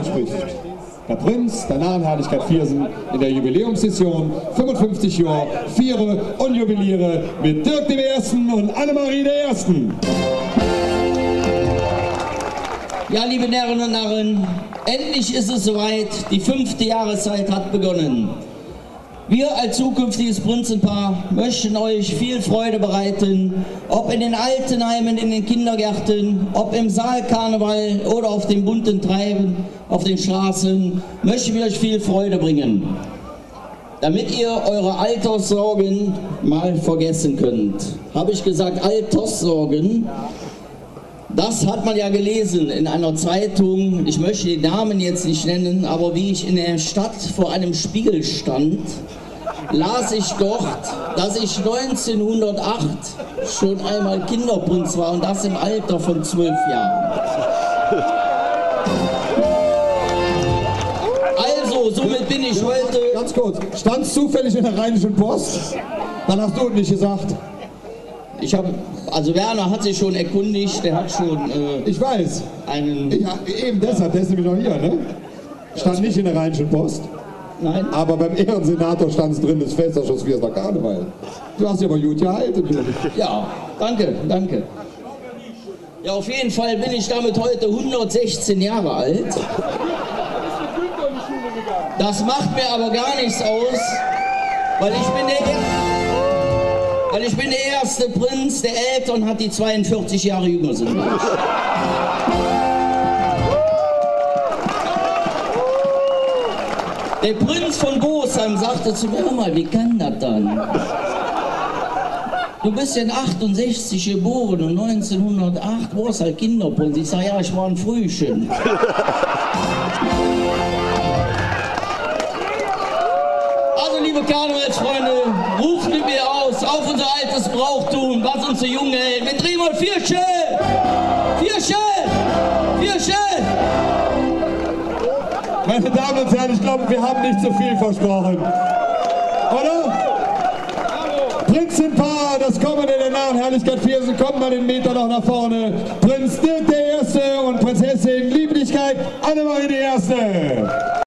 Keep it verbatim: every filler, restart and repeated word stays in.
spricht der Prinz der Narrenherrlichkeit Viersen in der Jubiläumssession fünfundfünfzig Jahre Viere und Jubiliere mit Dirk dem Ersten und Annemarie der Ersten. Ja, liebe Närrinnen und Narren, endlich ist es soweit, die fünfte Jahreszeit hat begonnen. Wir als zukünftiges Prinzenpaar möchten euch viel Freude bereiten, ob in den Altenheimen, in den Kindergärten, ob im Saalkarneval oder auf dem bunten Treiben, auf den Straßen, möchten wir euch viel Freude bringen, damit ihr eure Alterssorgen mal vergessen könnt. Habe ich gesagt Alterssorgen? Das hat man ja gelesen in einer Zeitung, ich möchte den Namen jetzt nicht nennen, aber wie ich in der Stadt vor einem Spiegel stand, las ich dort, dass ich neunzehnhundertacht schon einmal Kinderprinz war und das im Alter von zwölf Jahren. Also, somit bin ich heute... Ganz kurz, standst zufällig in der Rheinischen Post? Dann hast du es nicht gesagt. Ich habe, also Werner hat sich schon erkundigt, der hat schon... Äh, ich weiß. Einen... Ich, eben deshalb, der ist nämlich noch hier, ne? Stand nicht in der Rheinischen Post. Nein. Aber beim Ehrensenator stand es drin, das Festerschuss Vierser Karneval. Du hast dich aber gut gehalten. Ja, danke, danke. Ja, auf jeden Fall bin ich damit heute hundertsechzehn Jahre alt. Das macht mir aber gar nichts aus, weil ich bin der, weil ich bin der erste Prinz der Eltern hat, die zweiundvierzig Jahre jünger sind. Der Prinz von Bosheim sagte zu mir, hör mal, wie kann das dann? Du bist ja in achtundsechzig geboren und neunzehnhundertacht warst halt Kinderprinz. Ich sage, ja, ich war ein Frühchen. Also, liebe Karnevalsfreunde, ruft mit mir aus auf unser altes Brauchtum, was uns so jung hält. Wir drehen mal Vierchen! Vierchen! Vierchen! Meine Damen und Herren, ich glaube, wir haben nicht so viel versprochen. Oder? Prinzenpaar, das Kommende der Narrenherrlichkeit Viersen, kommt mal den Meter noch nach vorne. Prinz Dirk der Erste und Prinzessin Lieblichkeit Annemarie die Erste.